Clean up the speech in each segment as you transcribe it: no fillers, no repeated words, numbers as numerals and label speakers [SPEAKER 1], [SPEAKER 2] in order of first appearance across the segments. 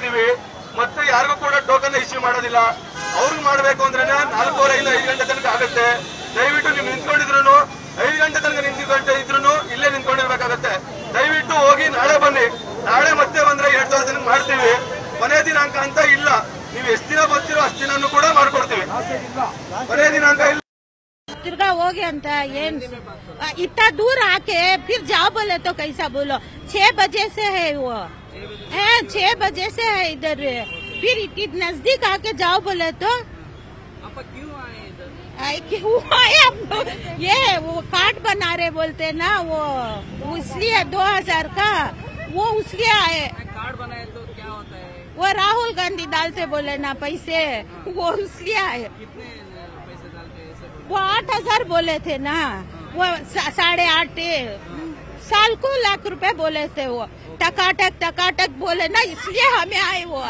[SPEAKER 1] ಮಾಡಿದೀವಿ. ಮತ್ತೆ ಯಾರಿಗೂ ಕೂಡ ಟೋಕನ್ ಇಶ್ಯೂ ಮಾಡೋದಿಲ್ಲ. ಅವ್ರಿಗೆ ಮಾಡಬೇಕು ಅಂದ್ರೆ 4:30 ಇಂದ 5 ಗಂಟೆ ತನಕ ಆಗುತ್ತೆ. ದಯವಿಟ್ಟು ನೀವು ನಿಂತ್ಕೊಂಡಿದ್ರು 5 ಗಂಟೆ ತನಕ ನಿಂತ್ಕೊಂಡಿದ್ರು ಇಲ್ಲೇ ನಿಂತ್ಕೊಂಡಿರ್ಬೇಕಾಗತ್ತೆ. ದಯವಿಟ್ಟು ಹೋಗಿ ನಾಳೆ ಬನ್ನಿ. ನಾಳೆ ಮತ್ತೆ ಬಂದ್ರೆ 2,000 ಜನಕ್ಕೆ ಮಾಡ್ತೀವಿ. ಕೊನೆ ದಿನಾಂಕ ಅಂತ ಇಲ್ಲ. ನೀವು ಎಷ್ಟು ದಿನ ಬರ್ತೀರೋ ಅಷ್ಟು ದಿನ ಕೂಡ ಮಾಡ್ಕೊಡ್ತೀವಿ. ಕೊನೆ ದಿನಾಂಕ ಇಲ್ಲ.
[SPEAKER 2] तिरगा हो गया इतना दूर आके फिर जाओ बोले तो कैसा बोलो. 6 बजे से है वो, 6 बजे से है इधर. फिर इतनी नजदीक आके जाओ बोले तो
[SPEAKER 3] क्यों आए इधर?
[SPEAKER 2] क्यों आए आप? ये वो कार्ड बना रहे बोलते ना, वो इसलिए 2000 का वो उसलिए आए.
[SPEAKER 3] कार्ड बनाए तो क्या होता है?
[SPEAKER 2] वो राहुल गांधी डालते बोले ना पैसे, वो इसलिए आए.
[SPEAKER 3] कितने पैसे डालते हैं?
[SPEAKER 2] वो 8,000 बोले थे ना, वो 8.5 साल को लाख रुपए बोले थे. वो टकाटक बोले ना, इसलिए हमें आए. वो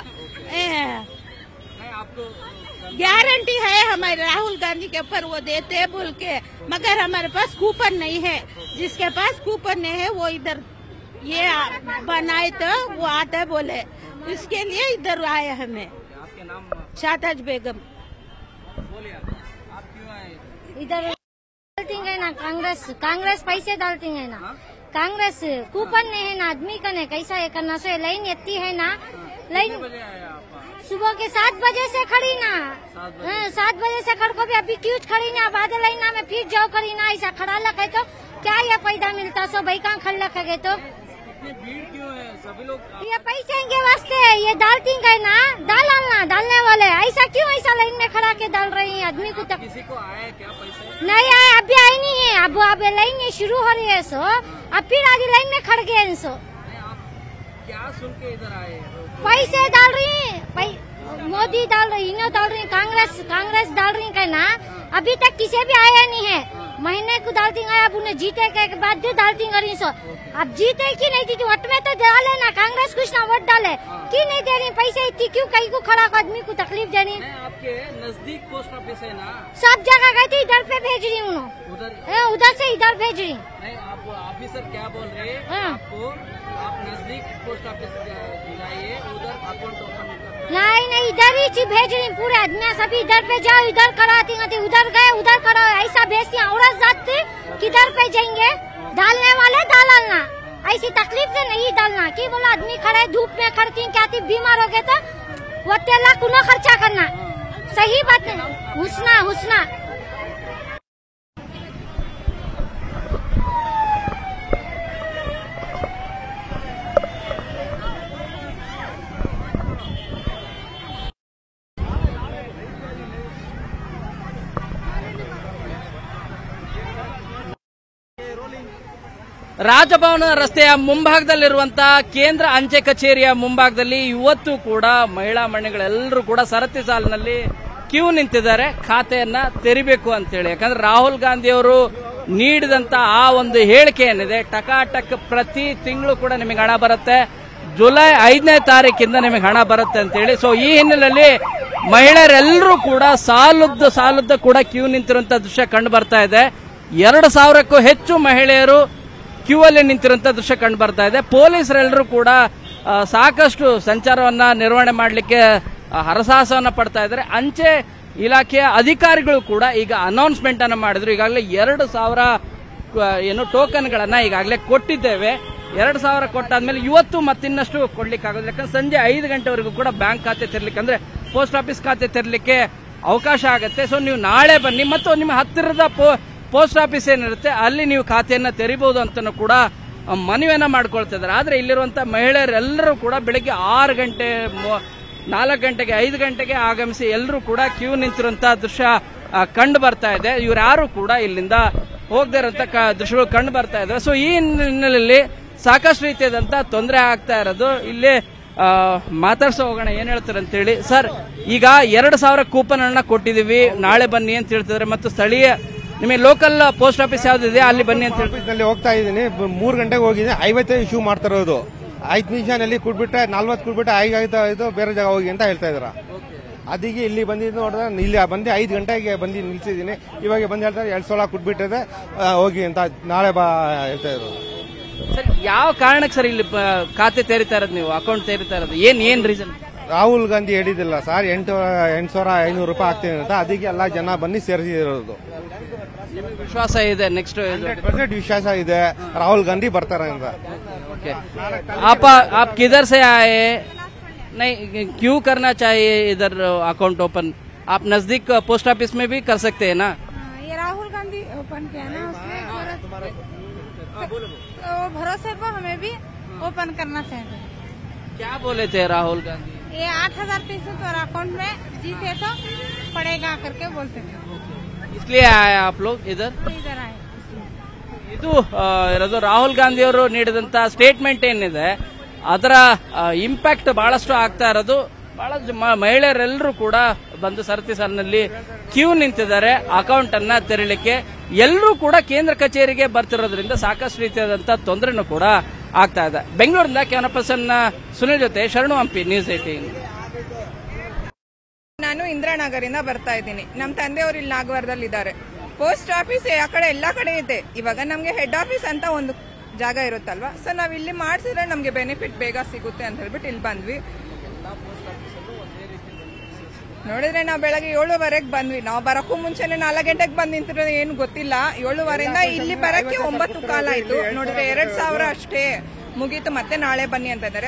[SPEAKER 3] आपको
[SPEAKER 2] गारंटी है हमारे राहुल गांधी के ऊपर, वो देते हैं बोल के. मगर हमारे पास कूपन नहीं है. जिसके पास कूपन नहीं है वो इधर ये बनाए तो वो आते बोले, इसके लिए इधर आए हमें.
[SPEAKER 3] आपके नाम?
[SPEAKER 2] शाहताज बेगम.
[SPEAKER 3] बोलिए आप क्यों आए
[SPEAKER 4] इधर? डालती है ना कांग्रेस पैसे डालती है ना. कांग्रेस कूपन नहीं है ना आदमी का नहीं. कैसा है करना सो लाइन इतनी है ना. लाइन सुबह के 7 बजे से खड़ी ना. 7 बजे से खड़ को भी अभी क्यों खड़ी ना. बाद लाइन में फिर जाओ खड़ी ना. ऐसा खड़ा लगे तो क्या ये पैदा मिलता सो भाई कहाँ खड़ लगे तो.
[SPEAKER 3] भीड़ क्यों है? सभी लोग
[SPEAKER 4] ये पैसे के वास्ते ये डालती है ना. डालने वाले ऐसा क्यों ऐसा लाइन में खड़ा के डाल रही है आदमी को. तक
[SPEAKER 3] किसी को आया क्या पैसे?
[SPEAKER 4] नहीं आए, अभी आई नहीं है. अब लाइन शुरू हो रही है सो अब फिर आगे लाइन में खड़ गए सो.
[SPEAKER 3] आप क्या सुन के इधर आए?
[SPEAKER 4] पैसे डाल रही है. मोदी डाल रही, इन्हों डाल रही, कांग्रेस डाल रही है ना. अभी तक किसी भी आया नहीं है. महीने को डालती है. अब उन्हें जीते के बाद जो डालती रही सो. अब जीते की नहीं जीती वोट में तो डाले ना. कांग्रेस कुछ ना वोट डाले की नहीं दे रही पैसे. इतनी क्यों कहीं को खड़ा आदमी को तकलीफ देनी.
[SPEAKER 3] आपके नजदीक पोस्ट ऑफिस है ना.
[SPEAKER 4] सब जगह गई थी. इधर पे भेज रही हूँ. उधर से इधर भेज रही.
[SPEAKER 3] नहीं आप ऑफिसर क्या बोल रहे हैं आपको? आप नजदीक पोस्ट ऑफिस जाइए, उधर अकाउंट ओपन.
[SPEAKER 4] नहीं इधर ही चीज भेज रही. पूरे आदमी सभी इधर पे जाओ, इधर कराती थी, उधर गए उधर करो. ऐसा भेजती औरत जाती किधर पे जाएंगे. डालने वाले डालना. ऐसी तकलीफ से नहीं डालना कि बोला आदमी खड़े धूप में खड़ती क्या थी. बीमार हो गए तो वो 13 लाख उन्हें खर्चा करना. सही बात नहीं. हुसना
[SPEAKER 3] ರಾಜಭವನ ರಸ್ತೆಯ ಮುಂಭಾಗದಲ್ಲಿರುವಂತಹ ಕೇಂದ್ರ ಅಂಚೆ ಕಚೇರಿಯ ಮುಂಭಾಗದಲ್ಲಿ ಇವತ್ತು ಕೂಡ ಮಹಿಳಾ ಮಣಿಗಳೆಲ್ಲರೂ ಕೂಡ ಸರತಿ ಸಾಲಿನಲ್ಲಿ ಕ್ಯೂ ನಿಂತಿದ್ದಾರೆ ಖಾತೆಯನ್ನ ತೆರಿಬೇಕು ಅಂತೇಳಿ. ಯಾಕಂದ್ರೆ ರಾಹುಲ್ ಗಾಂಧಿ ಅವರು ನೀಡಿದಂತ ಆ ಒಂದು ಹೇಳಿಕೆ ಏನಿದೆ, ಟಕಾಟಕ್ ಪ್ರತಿ ತಿಂಗಳು ಕೂಡ ನಿಮಗೆ ಹಣ ಬರುತ್ತೆ, ಜುಲೈ 5ನೇ ತಾರೀಕಿಂದ ನಿಮಗೆ ಹಣ ಬರುತ್ತೆ ಅಂತೇಳಿ. ಸೊ ಈ ಹಿನ್ನೆಲೆಯಲ್ಲಿ ಮಹಿಳೆಯರೆಲ್ಲರೂ ಕೂಡ ಸಾಲುದ್ದ ಕೂಡ ಕ್ಯೂ ನಿಂತಿರುವಂತಹ ದೃಶ್ಯ ಕಂಡು ಬರ್ತಾ ಇದೆ. 2,000ಕ್ಕೂ ಹೆಚ್ಚು ಮಹಿಳೆಯರು ಕ್ಯೂ ಅಲ್ಲಿ ನಿಂತಿರುವಂತ ದೃಶ್ಯ ಕಂಡು ಬರ್ತಾ ಇದೆ. ಪೊಲೀಸರೆಲ್ಲರೂ ಕೂಡ ಸಾಕಷ್ಟು ಸಂಚಾರವನ್ನ ನಿರ್ವಹಣೆ ಮಾಡಲಿಕ್ಕೆ ಹರಸಾಹಸವನ್ನ ಪಡ್ತಾ ಇದ್ದಾರೆ. ಅಂಚೆ ಇಲಾಖೆಯ ಅಧಿಕಾರಿಗಳು ಕೂಡ ಈಗ ಅನೌನ್ಸ್ಮೆಂಟ್ ಅನ್ನ ಮಾಡಿದ್ರು. ಈಗಾಗಲೇ 2,000 ಟೋಕನ್ಗಳನ್ನ ಈಗಾಗಲೇ ಕೊಟ್ಟಿದ್ದೇವೆ. 2,000 ಕೊಟ್ಟಾದ್ಮೇಲೆ ಇವತ್ತು ಮತ್ತಿನ್ನಷ್ಟು ಕೊಡ್ಲಿಕ್ಕಾಗೋದಿಲ್ಲ. ಯಾಕಂದ್ರೆ ಸಂಜೆ 5 ಗಂಟೆವರೆಗೂ ಕೂಡ ಬ್ಯಾಂಕ್ ಖಾತೆ ತೆರಲಿಕ್ಕೆ ಅಂದ್ರೆ ಪೋಸ್ಟ್ ಆಫೀಸ್ ಖಾತೆ ತೆರಲಿಕ್ಕೆ ಅವಕಾಶ ಆಗುತ್ತೆ. ಸೊ ನೀವು ನಾಳೆ ಬನ್ನಿ ಮತ್ತು ನಿಮ್ಮ ಹತ್ತಿರದ ಪೋಸ್ಟ್ ಆಫೀಸ್ ಏನಿರುತ್ತೆ ಅಲ್ಲಿ ನೀವು ಖಾತೆಯನ್ನ ತೆರಿಬಹುದು ಅಂತನೂ ಕೂಡ ಮನವಿಯನ್ನ ಮಾಡ್ಕೊಳ್ತಿದ್ದಾರೆ. ಆದ್ರೆ ಇಲ್ಲಿರುವಂತಹ ಮಹಿಳೆಯರೆಲ್ಲರೂ ಕೂಡ ಬೆಳಿಗ್ಗೆ 6 ಗಂಟೆ 4 ಗಂಟೆಗೆ 5 ಗಂಟೆಗೆ ಆಗಮಿಸಿ ಎಲ್ಲರೂ ಕೂಡ ಕ್ಯೂ ನಿಂತಿರುವಂತಹ ದೃಶ್ಯ ಕಂಡು ಬರ್ತಾ ಇದೆ. ಇವ್ರ್ಯಾರು ಕೂಡ ಇಲ್ಲಿಂದ ಹೋಗದೇ ಇರುವಂತ ದೃಶ್ಯಗಳು ಕಂಡು ಬರ್ತಾ ಇದ್ದಾರೆ. ಸೊ ಈ ಹಿನ್ನೆಲೆಯಲ್ಲಿ ಸಾಕಷ್ಟು ರೀತಿಯಾದಂತ ತೊಂದರೆ ಆಗ್ತಾ ಇರೋದು. ಇಲ್ಲಿ ಮಾತಾಡ್ಸೋ ಹೋಗೋಣ ಏನ್ ಹೇಳ್ತಾರೆ ಅಂತ ಹೇಳಿ. ಸರ್, ಈಗ 2,000 ಕೂಪನ್ ಅನ್ನ ಕೊಟ್ಟಿದೀವಿ, ನಾಳೆ ಬನ್ನಿ ಅಂತ ಹೇಳ್ತಿದ್ರೆ, ಮತ್ತು ಸ್ಥಳೀಯ ನಿಮಗೆ ಲೋಕಲ್ ಪೋಸ್ಟ್ ಆಫೀಸ್ ಯಾವ್ದಿದೆ ಅಲ್ಲಿ ಬನ್ನಿ ಅಂತ ಹೇಳಿ
[SPEAKER 5] ಹೋಗ್ತಾ ಇದ್ದೀನಿ. 3 ಗಂಟೆಗೆ ಹೋಗಿದ್ದೀನಿ. 50 ಇಶ್ಯೂ ಮಾಡ್ತಾ ಇರೋದು. 5 ನಿಮಿಷನಲ್ಲಿ ಕೊಟ್ಬಿಟ್ರೆ 40 ಕೊಟ್ಬಿಟ್ರೆ 5 ಬೇರೆ ಜಾಗ ಹೋಗಿ ಅಂತ ಹೇಳ್ತಾ ಇದಾರೆ. ಅದಕ್ಕೆ ಇಲ್ಲಿ ಬಂದಿದ್ದು ನೋಡಿದ್ರೆ ಇಲ್ಲಿ ಬಂದು 5 ಗಂಟೆಗೆ ಬಂದು ನಿಲ್ಸಿದ್ದೀನಿ. ಇವಾಗ ಬಂದು ಹೇಳ್ತಾರೆ 2,000 ಕೊಟ್ಬಿಟ್ಟಿದೆ ಹೋಗಿ ಅಂತ ನಾಳೆ ಬಾ ಹೇಳ್ತಾ ಇದ್ರು.
[SPEAKER 3] ಯಾವ ಕಾರಣಕ್ಕೆ ಸರ್ ಇಲ್ಲಿ ಖಾತೆ ತೆರಿತಾ ಇರೋದು, ನೀವು ಅಕೌಂಟ್ ತೆರಿತಾ ಇರೋದು? ಏನ್ ರೀಸನ್?
[SPEAKER 5] ರಾಹುಲ್ ಗಾಂಧಿ ಹೇಳಿದಿಲ್ಲ ಸರ್ 8,500 ರೂಪಾಯಿ ಆಗ್ತೀನಿ ಅಂತ, ಅದಕ್ಕೆ ಎಲ್ಲ ಜನ ಬನ್ನಿ ಸೇರಿಸಿರೋದು.
[SPEAKER 3] ವಿಶ್ವಾಸ ಇದೆ ನೆಕ್ಸ್ಟ್
[SPEAKER 5] 100% ವಿಶ್ವಾಸ ಇದೆ ರಾಹುಲ್ ಗಾಂಧಿ ಬರ್ತಾರೆ ಅಂತ.
[SPEAKER 3] आप किधर से आए? नहीं, क्यों करना चाहिए इधर अकाउंट ओपन? आप नजदीक पोस्ट ऑफिस में भी कर सकते हैं ना?
[SPEAKER 2] ये राहुल गांधी ओपन किया ना, उसमें भरोसे पर हमें भी ओपन करना चाहिए.
[SPEAKER 3] क्या बोले थे राहुल गांधी?
[SPEAKER 2] ये 8,000 पैसे तो अकाउंट में जीते तो पड़ेगा करके बोलते थे,
[SPEAKER 3] इसलिए आए आप लोग इधर
[SPEAKER 2] आए.
[SPEAKER 3] ಇದು ರಾಹುಲ್ ಗಾಂಧಿ ಅವರು ನೀಡಿದಂತ ಸ್ಟೇಟ್ಮೆಂಟ್ ಏನಿದೆ ಅದರ ಇಂಪ್ಯಾಕ್ಟ್ ಬಹಳಷ್ಟು ಆಗ್ತಾ ಇರೋದು. ಬಹಳ ಮಹಿಳೆಯರೆಲ್ಲರೂ ಕೂಡ ಬಂದು ಸರತಿ ಸಾಲಿನಲ್ಲಿ ಕ್ಯೂ ನಿಂತಿದ್ದಾರೆ ಅಕೌಂಟ್ ಅನ್ನ ತೆರಲಿಕ್ಕೆ. ಎಲ್ಲರೂ ಕೂಡ ಕೇಂದ್ರ ಕಚೇರಿಗೆ ಬರ್ತಿರೋದ್ರಿಂದ ಸಾಕಷ್ಟು ರೀತಿಯಾದಂತಹ ತೊಂದರೆನೂ ಕೂಡ ಆಗ್ತಾ ಇದೆ. ಬೆಂಗಳೂರಿನಿಂದ ಕ್ಯಾಮರಾ ಪರ್ಸನ್ ಸುನಿಲ್ ಜೊತೆ ಶರಣು ಹಂಪಿ, ನ್ಯೂಸ್ 18.
[SPEAKER 6] ನಾನು ಇಂದಿರಾನಗರಿಂದ ಬರ್ತಾ ಇದ್ದೀನಿ. ನಮ್ಮ ತಂದೆಯವರು ಇಲ್ಲಿ ನಾಗವಾರದಲ್ಲಿ ಇದ್ದಾರೆ. ಪೋಸ್ಟ್ ಆಫೀಸ್ ಆ ಕಡೆ ಎಲ್ಲಾ ಕಡೆ ಇದೆ. ಇವಾಗ ನಮ್ಗೆ ಹೆಡ್ ಆಫೀಸ್ ಅಂತ ಒಂದು ಜಾಗ ಇರುತ್ತಲ್ವಾ, ಸೊ ನಾವ್ ಇಲ್ಲಿ ಮಾಡ್ಸಿದ್ರೆ ನಮ್ಗೆ ಬೆನಿಫಿಟ್ ಬೇಗ ಸಿಗುತ್ತೆ ಅಂತ ಹೇಳ್ಬಿಟ್ಟು ಇಲ್ಲಿ ಬಂದ್ವಿ. ನೋಡಿದ್ರೆ ನಾವು ಬೆಳಗ್ಗೆ 7:15 ಬಂದ್ವಿ. ನಾವು ಬರಕ್ಕೂ ಮುಂಚೆನೆ 4 ಗಂಟೆಗೆ ಬಂದ್ ನಿಂತಿರೋದು ಏನು ಗೊತ್ತಿಲ್ಲ. 7:15 ಇಲ್ಲಿ ಬರಕ್ಕೆ 9 ಕಾಲ ಆಯ್ತು. ನೋಡಿದ್ರೆ 2,000 ಅಷ್ಟೇ ಮುಗೀತು. ಮತ್ತೆ ನಾಳೆ ಬನ್ನಿ ಅಂತ ಇದ್ದಾರೆ.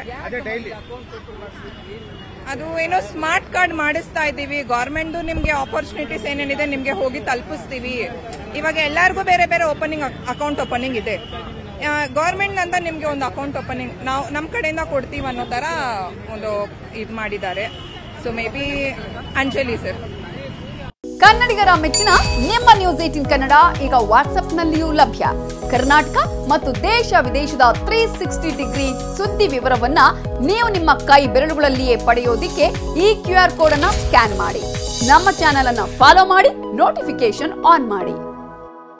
[SPEAKER 6] ಅದು ಏನೋ ಸ್ಮಾರ್ಟ್ ಕಾರ್ಡ್ ಮಾಡಿಸ್ತಾ ಇದ್ದೀವಿ. ಗವರ್ಮೆಂಟ್ ನಿಮ್ಗೆ ಆಪರ್ಚುನಿಟೀಸ್ ಏನೇನಿದೆ ನಿಮ್ಗೆ ಹೋಗಿ ತಲುಪಿಸ್ತೀವಿ. ಇವಾಗ ಎಲ್ಲರಿಗೂ ಬೇರೆ ಬೇರೆ ಅಕೌಂಟ್ ಓಪನಿಂಗ್ ಇದೆ. ಗವರ್ಮೆಂಟ್ ಅಂತ ನಿಮ್ಗೆ ಒಂದು ಅಕೌಂಟ್ ಓಪನಿಂಗ್ ನಾವು ನಮ್ಮ ಕಡೆಯಿಂದ ಕೊಡ್ತೀವಿ ಅನ್ನೋ ತರ ಒಂದು ಇದು ಮಾಡಿದ್ದಾರೆ. So maybe Anjali sir.
[SPEAKER 7] ಕನ್ನಡಿಗರ ಮೆಚ್ಚಿನ ನಿಮ್ಮ ನ್ಯೂಸ್ 18 ಕನ್ನಡ ಈಗ ವಾಟ್ಸ್ಆಪ್ನಲ್ಲಿಯೂ ಲಭ್ಯ. ಕರ್ನಾಟಕ ಮತ್ತು ದೇಶ ವಿದೇಶದ 360 ಡಿಗ್ರಿ ಸುದ್ದಿ ವಿವರವನ್ನ ನೀವು ನಿಮ್ಮ ಕೈ ಬೆರಳುಗಳಲ್ಲಿಯೇ ಪಡೆಯೋದಿಕ್ಕೆ ಈ QR ಕೋಡ್ ಅನ್ನ ಸ್ಕ್ಯಾನ್ ಮಾಡಿ. ನಮ್ಮ ಚಾನೆಲ್ ಅನ್ನ ಫಾಲೋ ಮಾಡಿ, ನೋಟಿಫಿಕೇಶನ್ ಆನ್ ಮಾಡಿ.